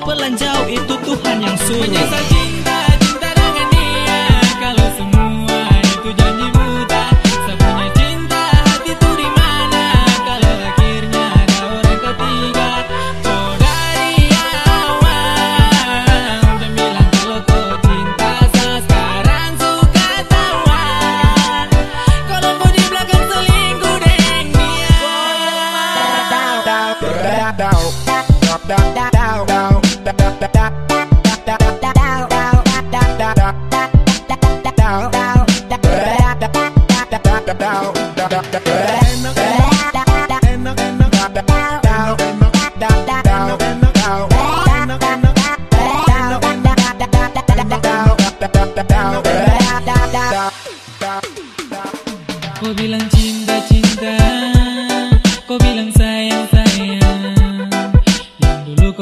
pelanjau itu Tuhan yang suruh. Menyesal cinta, cinta dengan dia, kalau semua itu janji buta. Sepunya cinta, hati tuh di mana, kalau akhirnya ada orang ketiga. Kau dari awal udah bilang kalau kau cinta, sekarang suka tawan. Kalau kau di belakang selingkuh dengan dia. Kau bilang cinta, cinta, kau bilang sayang, sayang, yang dulu kau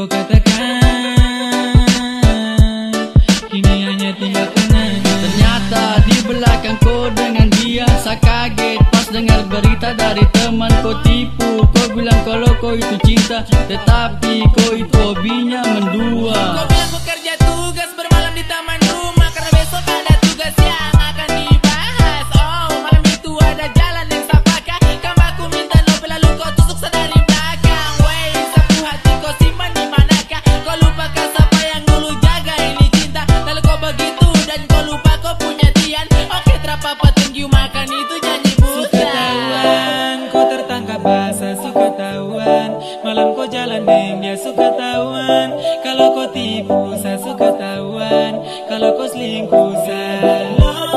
katakan, kini hanya tinggal kenangan. Ternyata di belakang kau dengan dia, saya kaget pas dengar berita dari teman kau tipu. Kau bilang kalau kau itu cinta, tetapi kau itu hobinya mendua. Kau bilang kau kerja tugas bermalam di taman rumah, karena besok ada tugas yang akan dibahas. Oh, malam itu ada jalan yang saya pakai, kamu aku minta novel lalu kau tusuk saya dari belakang. Wey, sapu hati kau simpan di manakah? Kau lupakan siapa yang dulu jaga ini cinta, lalu kau begitu dan kau lupa kau punya Tian. Oke, terapa thank you, makan itu janji buta. Suka tawan, kau tertangkap basah, suka tawan. Malam kau jalan dengan dia, suka tawan. Kalau kau tipu, saya suka tawan. Kalau kau selingkuh, saya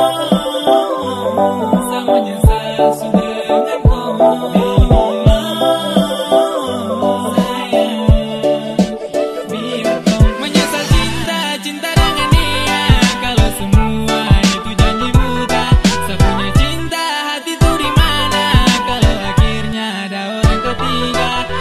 semuanya saya sudah dengan kau. Menyesal cinta, cinta dengan dia, kalau semua itu janji buta. Saya punya cinta, hati tuh di mana, kalau akhirnya ada orang ketiga.